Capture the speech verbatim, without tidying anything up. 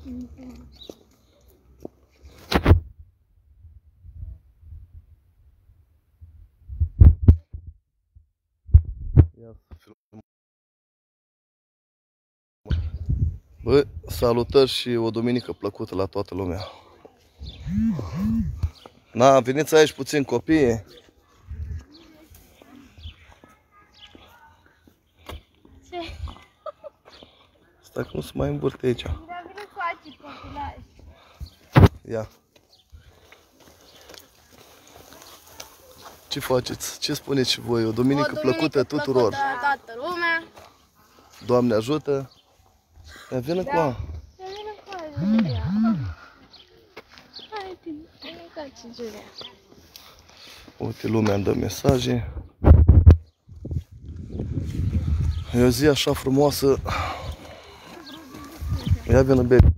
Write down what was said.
Bă, salutări și o duminică plăcută la toată lumea. Na, veniți aici puțin copii. Ce? Stai că nu se mai învârte aici. Dar vine cu acid copilaj. Ia. Ce faceți? Ce spuneți și voi? O duminică, o duminică plăcută tuturor. Plăcută toată lumea. Doamne ajută. Ia, vină da. cu a. Ia vină cu a, Julia. Hai, vină cu a, Julia. Uite, lumea îmi dă mesaje. E o zi așa frumoasă. Ia vină, baby.